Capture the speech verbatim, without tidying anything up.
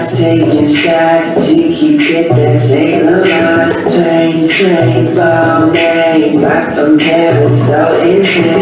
watch, taking shots. She keeps it that Saint Laurent. Planes, trains, Balmain. Rock from Paris, so insane.